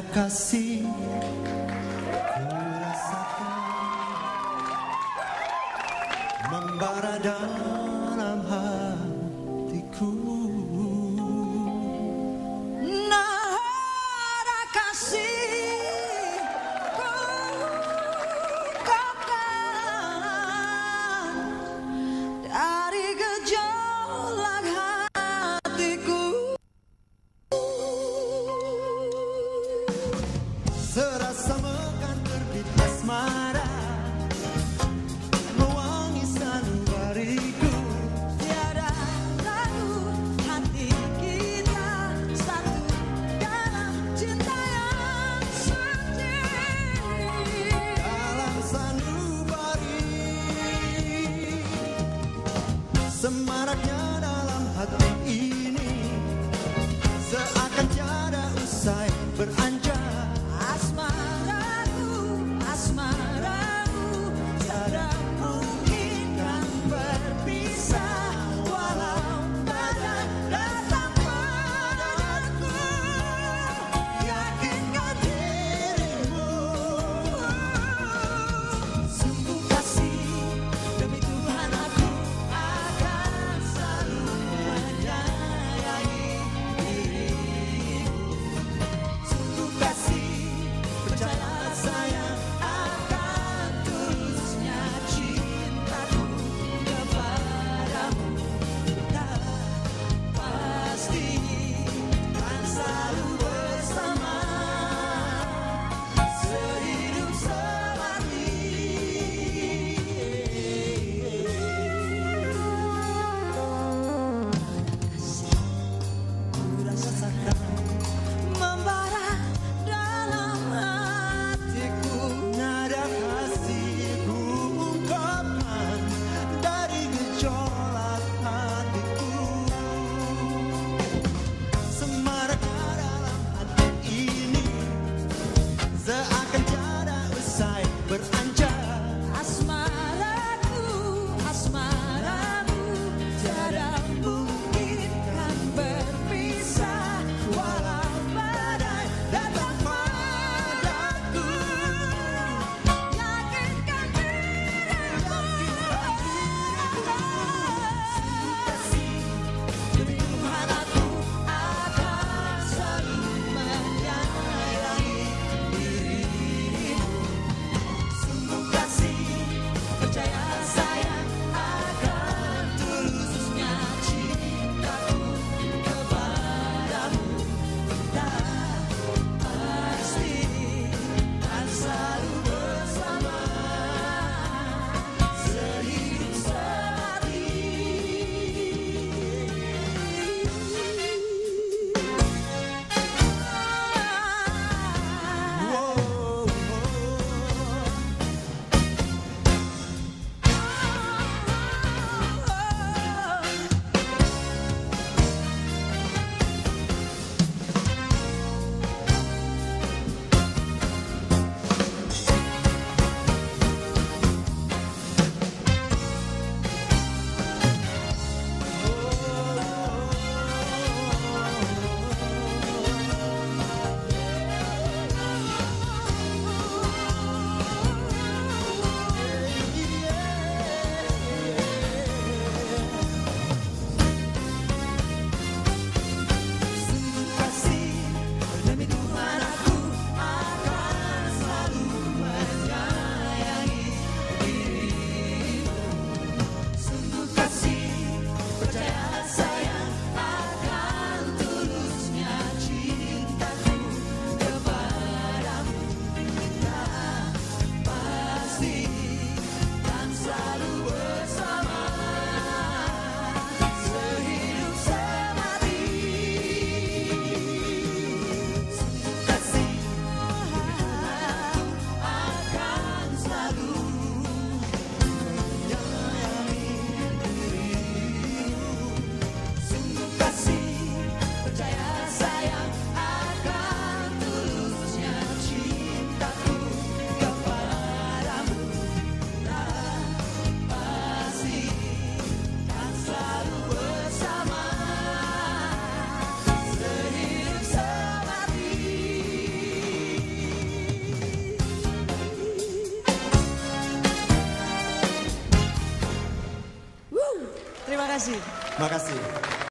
kasih kurasakan membara dalam hatiku. Nah, ada kasih ku ungkapkan dari gejolak hatiku. Serasa mekan terbit asmara mewangi sanubariku. Tiada ragu hati kita satu dalam cinta yang suci. Dalam sanubari semaraknya dalam hati ini seakan tiada usai beranjak. Asmaraku tiada mungkin kan berpisah walau badai datang padaku. Yakinkan dirimu, sungguh kasih demi Tuhan aku akan selalu Terima kasih. Makasih.